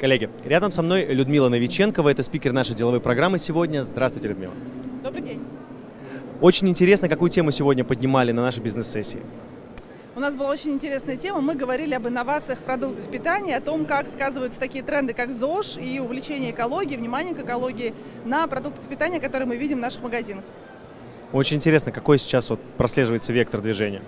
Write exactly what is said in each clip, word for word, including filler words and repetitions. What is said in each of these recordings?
Коллеги, рядом со мной Людмила Новиченкова, это спикер нашей деловой программы сегодня. Здравствуйте, Людмила. Добрый день. Очень интересно, какую тему сегодня поднимали на нашей бизнес-сессии. У нас была очень интересная тема. Мы говорили об инновациях в продуктах питания, о том, как сказываются такие тренды, как ЗОЖ и увлечение экологией, внимание к экологии на продуктах питания, которые мы видим в наших магазинах. Очень интересно, какой сейчас вот прослеживается вектор движения.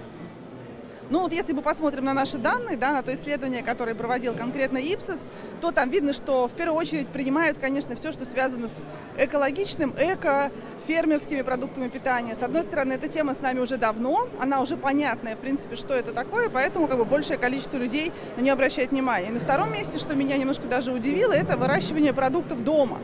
Ну вот если мы посмотрим на наши данные, да, на то исследование, которое проводил конкретно Ipsos, то там видно, что в первую очередь принимают, конечно, все, что связано с экологичным, эко, фермерскими продуктами питания. С одной стороны, эта тема с нами уже давно, она уже понятная, в принципе, что это такое, поэтому как бы большее количество людей на нее обращает внимание. И на втором месте, что меня немножко даже удивило, это выращивание продуктов дома.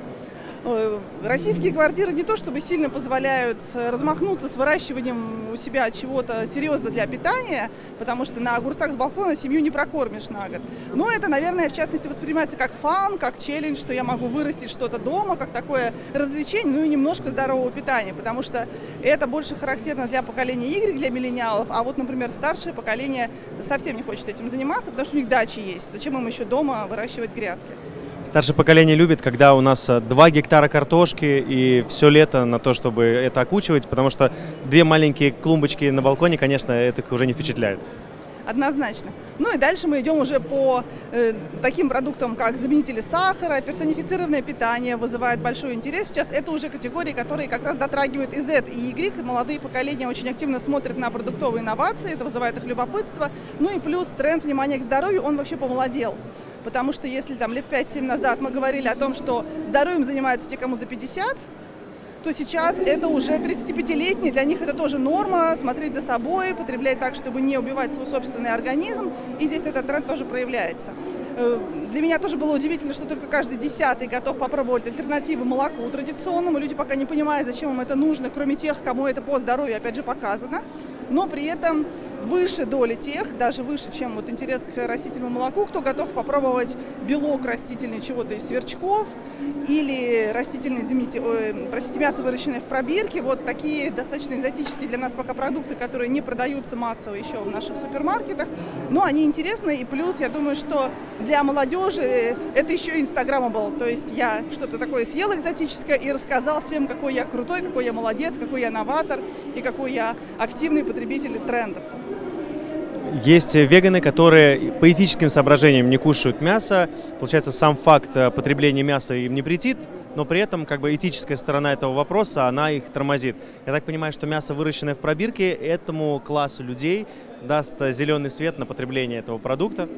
Российские квартиры не то чтобы сильно позволяют размахнуться с выращиванием у себя чего-то серьезно для питания, потому что на огурцах с балкона семью не прокормишь на год. Но это, наверное, в частности воспринимается как фан, как челлендж, что я могу вырастить что-то дома, как такое развлечение, ну и немножко здорового питания, потому что это больше характерно для поколения Y, для миллениалов, а вот, например, старшее поколение совсем не хочет этим заниматься, потому что у них дачи есть. Зачем им еще дома выращивать грядки? Старшее поколение любит, когда у нас два гектара картошки и все лето на то, чтобы это окучивать, потому что две маленькие клумбочки на балконе, конечно, это их уже не впечатляет. Однозначно. Ну и дальше мы идем уже по э, таким продуктам, как заменители сахара, персонифицированное питание вызывает большой интерес. Сейчас это уже категории, которые как раз затрагивают и Z, и Y. Молодые поколения очень активно смотрят на продуктовые инновации, это вызывает их любопытство. Ну и плюс тренд внимания к здоровью, он вообще помолодел. Потому что если там лет пять-семь назад мы говорили о том, что здоровьем занимаются те, кому за пятьдесят, то сейчас это уже тридцатипятилетние, для них это тоже норма, смотреть за собой, потреблять так, чтобы не убивать свой собственный организм, и здесь этот тренд тоже проявляется. Для меня тоже было удивительно, что только каждый десятый готов попробовать альтернативы молоку традиционному, люди пока не понимают, зачем им это нужно, кроме тех, кому это по здоровью, опять же, показано, но при этом выше доли тех, даже выше, чем вот интерес к растительному молоку, кто готов попробовать белок растительный чего-то из сверчков или растительный, извините, ой, простите, мясо, выращенное в пробирке. Вот такие достаточно экзотические для нас пока продукты, которые не продаются массово еще в наших супермаркетах, но они интересны, и плюс, я думаю, что для молодежи это еще инстаграмабл, то есть я что-то такое съел экзотическое и рассказал всем, какой я крутой, какой я молодец, какой я новатор и какой я активный потребитель трендов. Есть веганы, которые по этическим соображениям не кушают мясо. Получается, сам факт потребления мяса им не претит, но при этом как бы этическая сторона этого вопроса, она их тормозит. Я так понимаю, что мясо, выращенное в пробирке, этому классу людей даст зеленый свет на потребление этого продукта.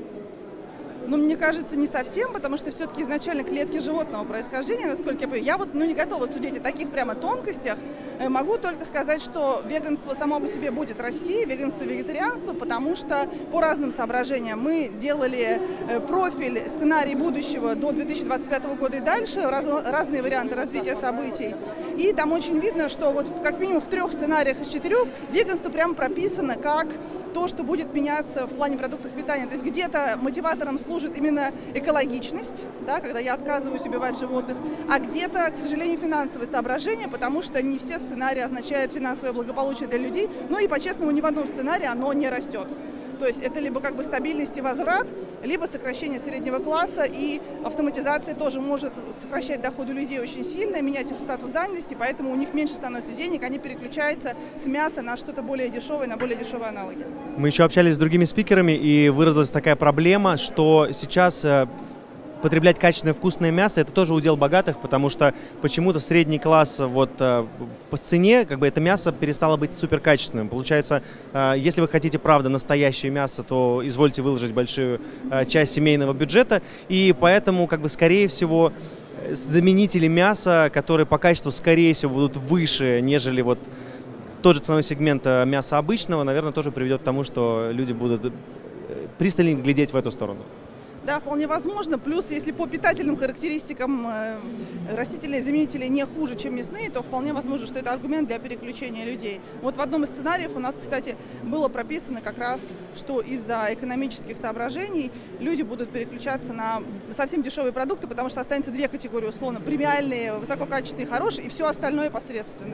Ну, мне кажется, не совсем, потому что все-таки изначально клетки животного происхождения, насколько я понимаю. Я вот ну, не готова судить о таких прямо тонкостях. Могу только сказать, что веганство само по себе будет расти, веганство, вегетарианство, потому что по разным соображениям мы делали профиль, сценарий будущего до две тысячи двадцать пятого года и дальше, раз, разные варианты развития событий. И там очень видно, что вот как минимум в трех сценариях из четырех веганство прямо прописано как то, что будет меняться в плане продуктов питания. То есть где-то мотиватором служит именно экологичность, да, когда я отказываюсь убивать животных, а где-то, к сожалению, финансовые соображения, потому что не все сценарии означают финансовое благополучие для людей, ну и по-честному ни в одном сценарии оно не растет. То есть это либо как бы стабильность и возврат, либо сокращение среднего класса, и автоматизация тоже может сокращать доходы людей очень сильно, менять их статус занятости, поэтому у них меньше становится денег, они переключаются с мяса на что-то более дешевое, на более дешевые аналоги. Мы еще общались с другими спикерами, и выразилась такая проблема, что сейчас потреблять качественное вкусное мясо — это тоже удел богатых, потому что почему-то средний класс вот по цене, как бы это мясо перестало быть суперкачественным. Получается, если вы хотите, правда, настоящее мясо, то извольте выложить большую часть семейного бюджета, и поэтому, как бы, скорее всего, заменители мяса, которые по качеству, скорее всего, будут выше, нежели вот тот же ценовой сегмент мяса обычного, наверное, тоже приведет к тому, что люди будут пристально глядеть в эту сторону. Да, вполне возможно. Плюс, если по питательным характеристикам э, растительные заменители не хуже, чем мясные, то вполне возможно, что это аргумент для переключения людей. Вот в одном из сценариев у нас, кстати, было прописано как раз, что из-за экономических соображений люди будут переключаться на совсем дешевые продукты, потому что останется две категории условно: премиальные, высококачественные, хорошие, и все остальное посредственное.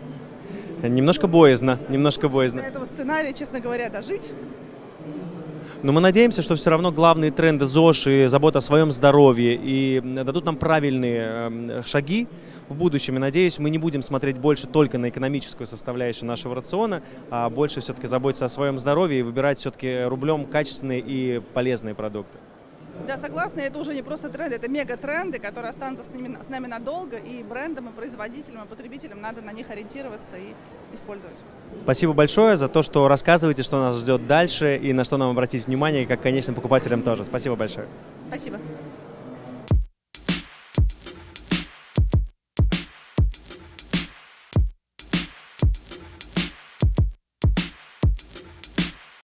Немножко боязно, немножко боязно. До этого сценария, честно говоря, дожить. Но мы надеемся, что все равно главные тренды ЗОЖ и забота о своем здоровье и дадут нам правильные шаги в будущем. И надеюсь, мы не будем смотреть больше только на экономическую составляющую нашего рациона, а больше все-таки заботиться о своем здоровье и выбирать все-таки рублем качественные и полезные продукты. Да, согласна, это уже не просто тренды, это мега-тренды, которые останутся с нами, с нами надолго, и брендам, и производителям, и потребителям надо на них ориентироваться и использовать. Спасибо большое за то, что рассказываете, что нас ждет дальше, и на что нам обратить внимание, и как конечным покупателям тоже. Спасибо большое. Спасибо.